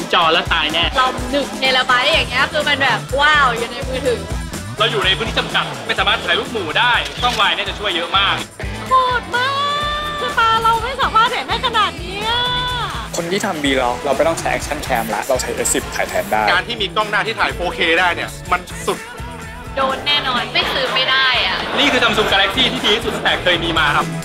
จอแล้วตายแน่เรา1 เทราไบต์อย่างเงี้ยคือมันแบบว้าวอยู่ในมือถือเราอยู่ในพื้นที่จำกัดไม่สามารถถ่ายรูปหมู่ได้กล้องวายเนี่ยจะช่วยเยอะมากโหดมากคือตาเราไม่สามารถเห็นได้ขนาดนี้คนที่ทำบีเราไม่ต้องใช้แอคชั่นแคมละเราใช้ S10 ถ่ายแทนได้การที่มีกล้องหน้าที่ถ่าย 4K ได้เนี่ยมันสุดโดนแน่นอนไม่ซื้อไม่ได้อ่ะนี่คือ Samsung Galaxy ที่ดีที่สุดตั้งแต่เคยมีมาครับ